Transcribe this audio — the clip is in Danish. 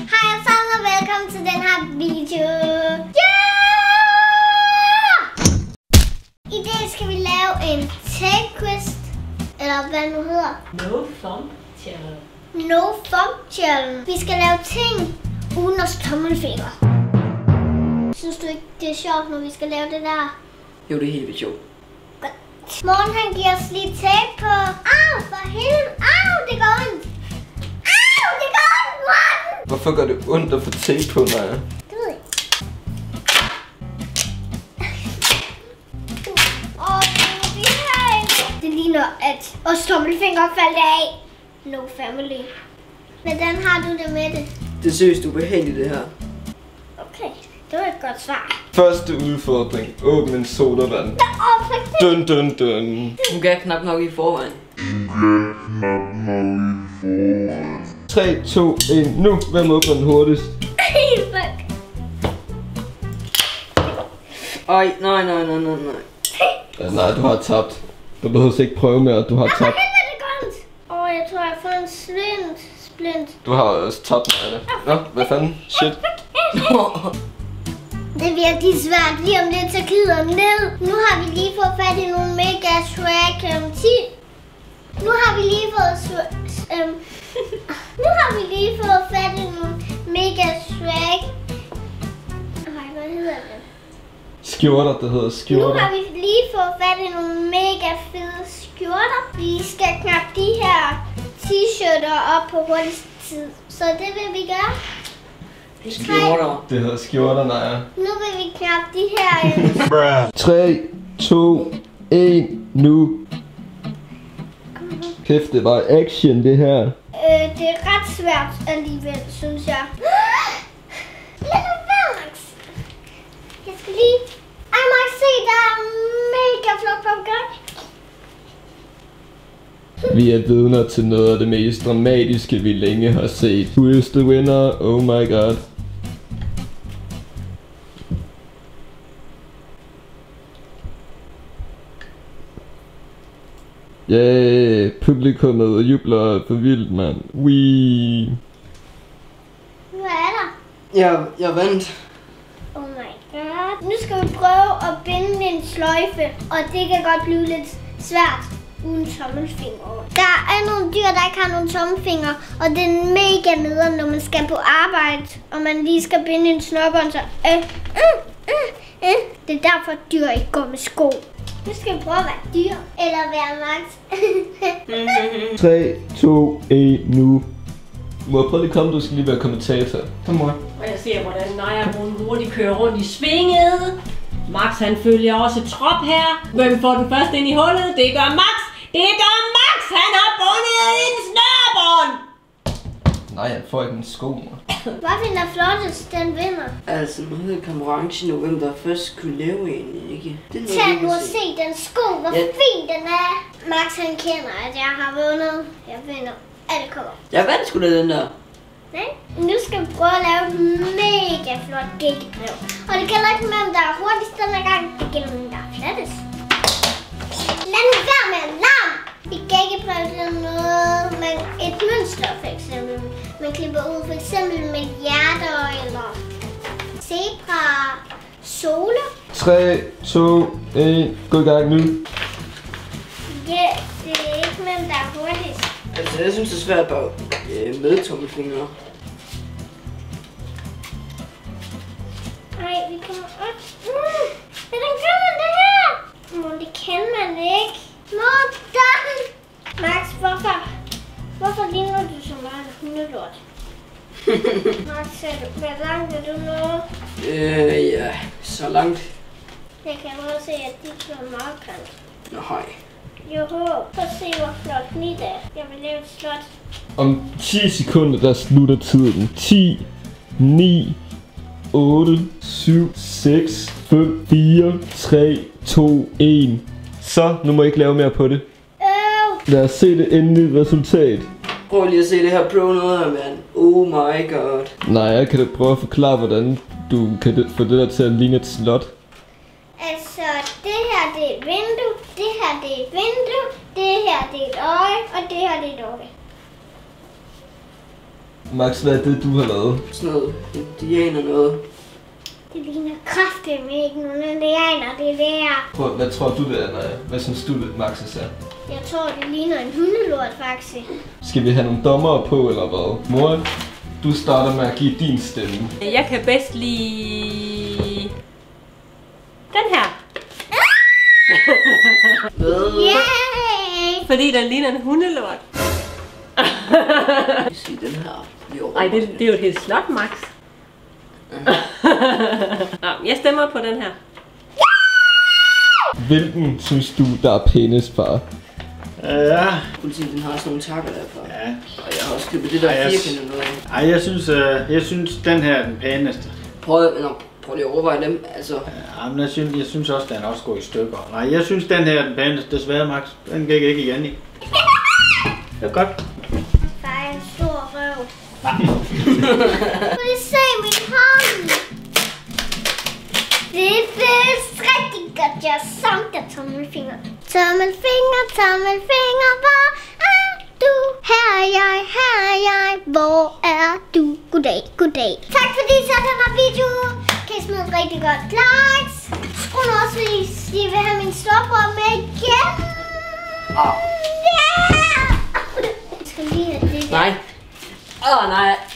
Hej alle sammen og velkommen til den her video. I dag skal vi lave en take quiz, eller hvad nu hedder. No thumb challenge. No thumb challenge. Vi skal lave ting uden at tommelfinger. Synes du ikke det er sjovt, når vi skal lave det der? Jo, det er helt vildt sjovt. Morgen han giver os lige tape på. Au, for helvede. Au, det går ondt. Au, det går ondt, Morten. Hvorfor gør det ondt at få tape på, Naja? Det ved jeg. Det ligner, at vores tommelfinger faldt af. No family. Hvordan har du det med det? Det er seriøst ubehageligt, det her. Okay, det var et godt svar. Første udfordring. Åbn en sodavand. Dun dun dun. Hun kan knap nok i forvejen. 3, 2, 1, nu. Hvem åbner den hurtigst? Fuck. Ej, nej. Ja, nej, du har tabt. Du behøver ikke prøve mere, du har tabt. Det går ondt. Jeg tror, jeg får en splint. Du har også tabt, Naja. Nå, hvad fanden? Shit. Det er virkelig svært. Lige om lidt, så glider den ned. Nu har vi lige fået fat i nogle Mega Shrek 10. Nu har vi lige fået fat i nogle Mega Shrek. Hvad hedder det? Skjorter, det hedder Nu skjorter. har vi lige fået fat i nogle mega fede skjorter. Vi skal knappe de her t-shirter op på hurtigst tid. Så det vil vi gøre. Skjorter. Det hedder skjorter, Naja. Nu vil vi knappe de her 3, 2, 1, nu. Kæft, det var action, det her. det er ret svært alligevel, synes jeg. Lad nu være, Max. Jeg skal lige... Ej, Max, se, der er mega flot popcorn. Vi er vidner til noget af det mest dramatiske, vi længe har set. Who is the winner? Oh my god. Yeah, publikummet jubler for vildt, mand. Wee. Hvad er der? Jeg vandt. Oh my god. Nu skal vi prøve at binde en sløjfe, og det kan godt blive lidt svært uden tommelfinger. Der er nogle dyr, der ikke har nogen tommelfinger, og det er mega nederen, når man skal på arbejde, og man lige skal binde en snørbånd, så Det er derfor, dyr ikke går med sko. Nu skal vi prøve at være dyr, eller være Max. 3, 2, 1, nu. Mor, prøv lige at komme, du skal lige være kommentator. Kom, mor. Og jeg ser, hvordan Naja hun hurtigt kører rundt i svinget. Max han følger også trop her. Hvem får den først ind i hullet? Det gør Max! Det gør Max! Han har bundet en snørbånd! Nej, jeg får ikke en sko, mor. Hvad er flottest, den vinder? Altså, nu hedder konkurrencen jo, hvem der først kunne lave en, ikke? Det er noget, Tag vi nu kan og se. se den sko, hvor fin den er. Max han kender, at jeg har vundet. Jeg vinder. Alle kommer. Jeg vandt sgu da den der. Nej. Nu skal vi prøve at lave et mega flot gækkebrev. Og det gælder ikke hvem der er hurtigst denne gang. Det gælder hvem der er flattest. Lad nu være med alarm. I gækkebrev det er noget med et mønster for eksempel. Man klipper ud for eksempel med hjerter eller zebra, sole. 3, 2, 1, gå i gang nu. Ja, det er ikke hvem der er hurtigst. Altså, jeg synes det er svært bare med tommelfingre. Ej, vi kommer op. Hvordan gør man det her? Det kan man ikke. Morten! Max, hvorfor ligner du så meget hundelort? Max, hvor langt er du nået? Ja, så langt. Jeg kan også se, at dit var meget grimt. Nå, hej. Joho, prøv at se, hvor flot mit er. Jeg vil lave et slot. Om 10 sekunder, der slutter tiden. 10, 9, 8, 7, 6, 5, 4, 3, 2, 1. Så, nu må jeg ikke lave mere på det. Lad os se det endelige resultat. Prøv lige at se det her pro noget her, mand. Oh my god. Nej, jeg kan da prøve at forklare, hvordan du kan få det der til at ligne et slot. Altså, det her det er et vindue, det her det er et vindue, det her det er et øje, og det her det er et øje. Max, hvad er det, du har lavet? Sådan noget indianer noget. Det ligner kraftedeme ikke nogen indianer, det der. Hvad tror du det er, Naja? Hvad synes du, det Max er sat? Jeg tror, det ligner en hundelort, faktisk. Skal vi have nogle dommere på, eller hvad? Mor, du starter med at give din stemme. Jeg kan bedst lide den her. Yay! Fordi den ligner en hundelort. Jeg siger den her. Ej, det er jo et helt slot, Max. Nå, jeg stemmer på den her. Hvilken synes du, der er pænest, far? Ja. Politiet, den har sådan nogle takker derfra. Ja. Og jeg har også købt det der firkantede noget. Ej, jeg synes den her er den pæneste. Prøv lige at overveje dem, altså. Ja, men jeg synes også, den også går i stykker. Nej, jeg synes den her er den pæneste, desværre, Max. Den gik ikke igen i. Det er godt. Far er en stor røv. Prøv at se min hånd. Det føles rigtig godt, jeg samler tommelfinger. Tommelfinger, tommelfinger, hvor er du? Her er jeg, hvor er du? Goddag, goddag. Tak fordi I så den her video. Kan I smide et rigtig godt likes. Skru nu også, hvis I vil have min storebror med igen. Ja! Jeg skal lige have det der. Nej. Nej.